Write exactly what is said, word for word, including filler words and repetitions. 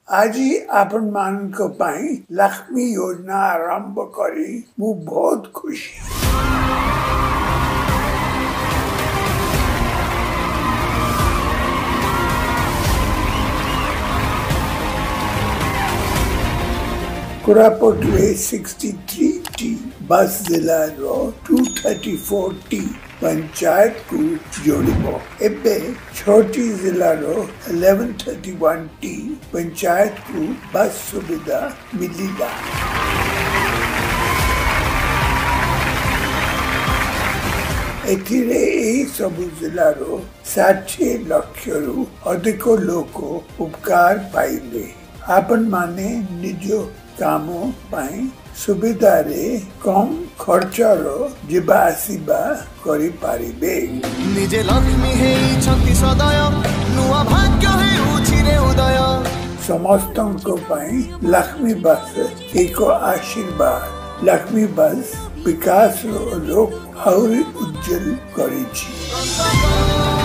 आज आपण मान को पाई लक्ष्मी योजना आरंभ करी मु बहुत खुशी। कोरापुट रे तिरसठ टी बस जिला रो दो सौ चौंतीस टी पंचायत को जोड़िबो। एबे छोटी जिला रो ग्यारह सौ इकतीस टी पंचायत को बस सुविधा मिलिला। एथिरे एही सब जिला रो साठ लाख रु अधिक लोक उपकार पाइले। आपण माने निज काम पाई सुविधा रे कम खर्च रो जिबा आसीबा करि पारिबे। निजे लक्ष्मी हे छति सदय नुआ भाग्य हे उछिरे उदय। समस्तन को पाई लक्ष्मी बस एक आशीर्वाद। लक्ष्मी बस विकास रो लोक और उज्जवल करिछि।